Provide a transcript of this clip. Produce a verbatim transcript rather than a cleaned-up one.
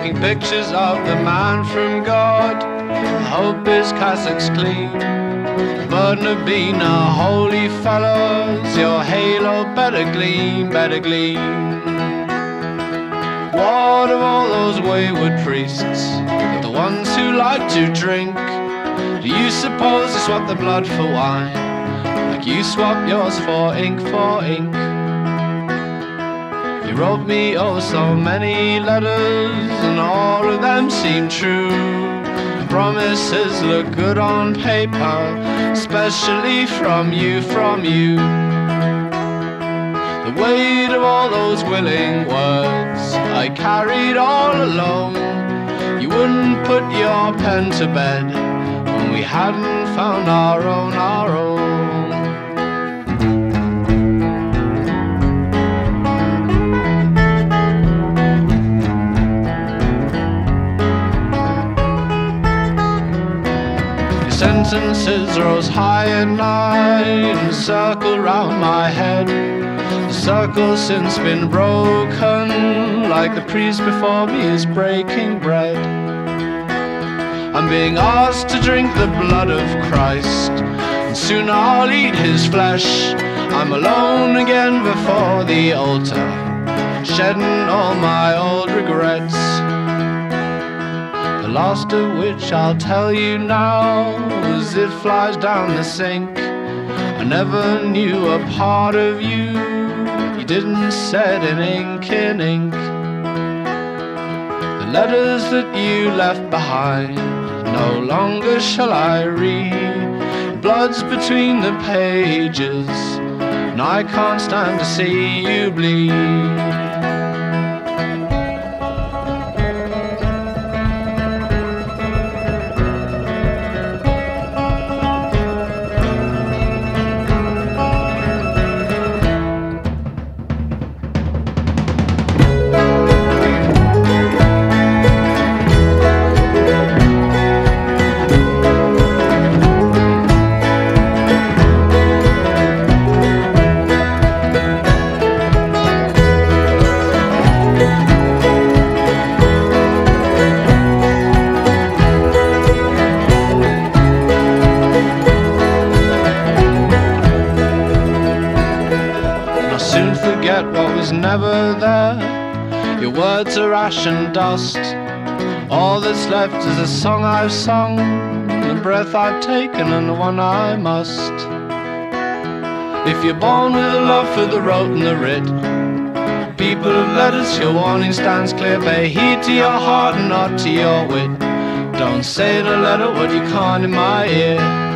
taking pictures of the man from God. I hope his cassock's clean. The burden of being a holy fellow's your halo better gleam, better gleam. What of all those wayward priests, the ones who like to drink? Do you suppose they swap their blood for wine, like you swap yours for ink, for ink? You wrote me oh so many letters, and all of them seem true. Promises look good on paper, especially from you, from you. The weight of all those willing words I carried all alone. You wouldn't put your pen to bed when we hadn't found our own, our own. Your sentences rose high at night and circled round my head. The circle's since been broken, like the priest before me is breaking bread. I'm being asked to drink the blood of Christ, and soon I'll eat his flesh. I'm alone again before the altar, shedding all my old regrets. The last of which I'll tell you now, as it flies down the sink. I never knew a part of you you didn't set in ink, in ink. The letters that you left behind no longer shall I read. Blood's between the pages, and I can't stand to see you bleed. What was never there, your words are ash and dust. All that's left is a song I've sung, the breath I've taken and the one I must. If you're born with a love for the road and the writ, people of letters, your warning stands clear. Pay heed to your heart and not to your wit. Don't say in a letter what you can't in my ear.